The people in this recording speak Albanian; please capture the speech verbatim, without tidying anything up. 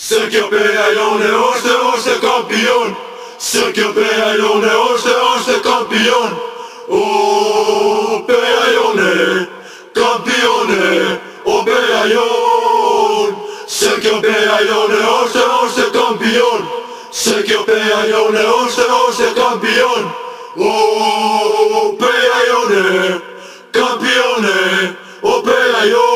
Sergio Pegayone, hoste, hoste campion. Sergio Pegayone, hoste, hoste campion. Oh, Pegayone, campione, oh Pegayon. Sergio Pegayone, hoste, hoste campion. Sergio Pegayone, hoste, hoste campion. Oh, Pegayone, campione, oh Pegayon.